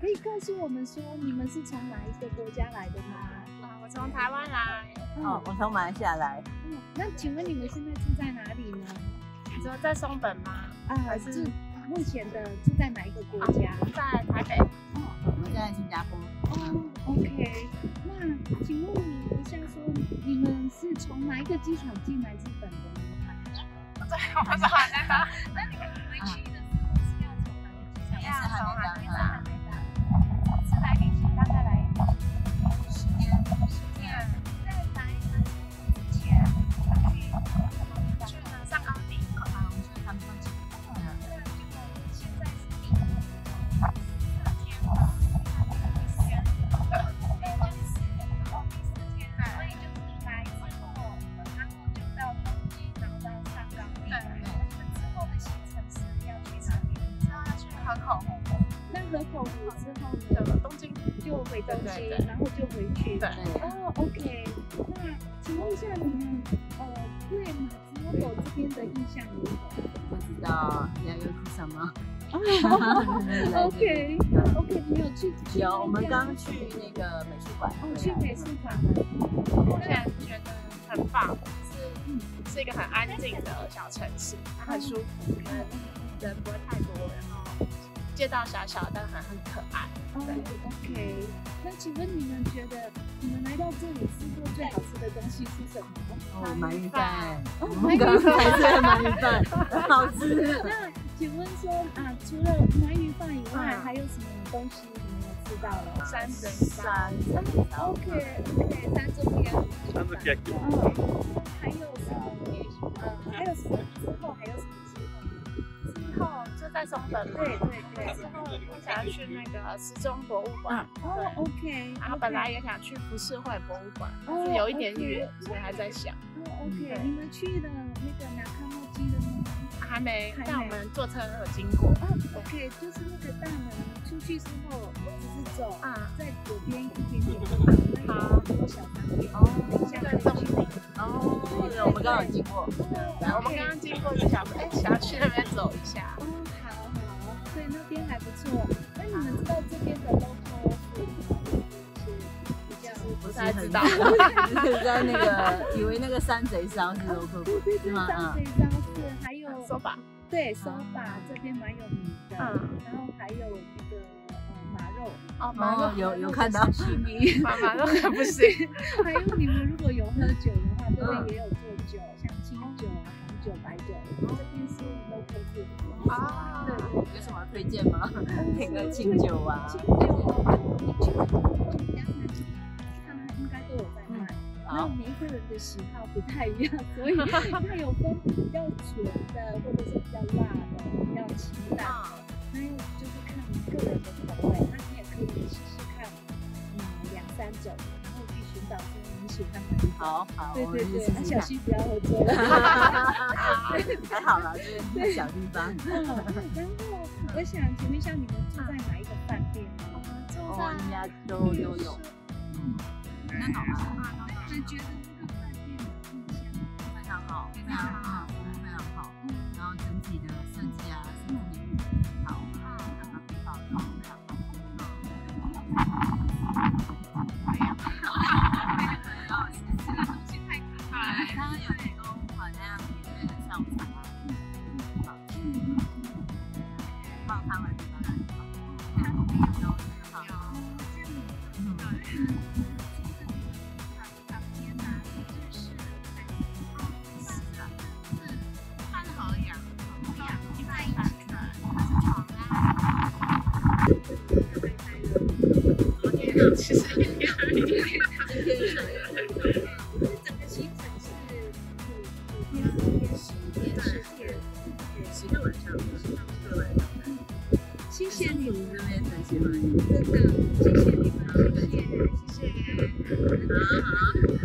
可以告诉我们说你们是从哪一个国家来的吗？ 我从台湾来。 我从马来西亚来。 那请问你们现在住在哪里呢？ 你说在松本吗？ 还是目前的住在哪一个国家？ 在台北。 我们在新加坡。 OK。那请问你一下说，你们是从哪一个机场进来日本的呢？ 对，我不知道那个。那你们回去的时候是要从哪个机场？ 也是还没到。 是来旅行，大概来 10天。 在来之前去了上高地， 我们去他们放假。 现在是第4天，第4天，所以就是来之后，然后就到东京，然后到上高地。对。之后的行程是要去哪里？之后要去河口湖。 那河口湖之后呢？东京就回东京，然后就回去。 对。 OK。那请问一下你们对马兹诺狗这边的印象如何？ 不知道要有什么。 OK，你有去？ 有，我们刚去那个美术馆。 去美术馆。 目前觉得很棒，是一个很安静的小城市，很舒服，人不会太多，然后街道小小但很可爱。 OK。那请问你们觉得你们来到这里吃过最好吃的东西是什么？ 鳗鱼饭。我们刚才吃的鳗鱼饭，很好吃。 那请问说除了鳗鱼饭以外，还有什么东西你们有吃到了？ 山珍烧。 OK，山珍烟。 山珍烟。 还有什么？还有什么之后？ 之后就在松本。对。之后我想要去那个时钟博物馆。 OK。 然后本来也想去浮世绘博物馆，但是有一点远，所以还在想。 OK。你们去了那个南康莫基了吗？ 还没，但我们坐车有经过。 OK， 就是那个大门出去之后，只是走在左边一点点就到那个很多小商店。等一下再送你。 我们刚好经过。 我们刚刚经过就想要去那边走一下。 好，对，那边还不错。那你们知道这边的 local food 不太知道， 就是在那个以为那个山贼烧是 local food 是吗？ 山贼烧是，还有 soba， 对，soba这边蛮有名的。然后还有那个马肉。 马肉有看到。 马肉可不行。 还有你们如果有喝酒的话，这边也有做酒，像清酒红酒、白酒，这边是 local food。 对，有什么推荐吗？那个清酒啊。 清酒，你去很多家餐厅，他应该都有在卖。那每一个人的喜好不太一样，所以它有分比较纯的，或者是比较辣的、比较清淡的，还有就是看个人的口味。那你也可以试试看，2、3种，然后去寻找说你喜欢哪一种。 好， 对，那小心不要喝醉了。 还好啦，这个小地方。 然后我想请问一下，你们住在哪一个饭店呢？ 应该都有。那好吧。 你觉得这个饭店的印象非常好，服务非常好，然后整体的设计啊，甚至也好，非常好。这个东西太可爱了。它有提供好像免费的下午茶啊，放汤的地方很好，汤里面有很好。 其实也没有一点。 整个行程是10天，10个晚上。谢谢你们， 这边很喜欢， 真的，谢谢你们，谢谢。 好。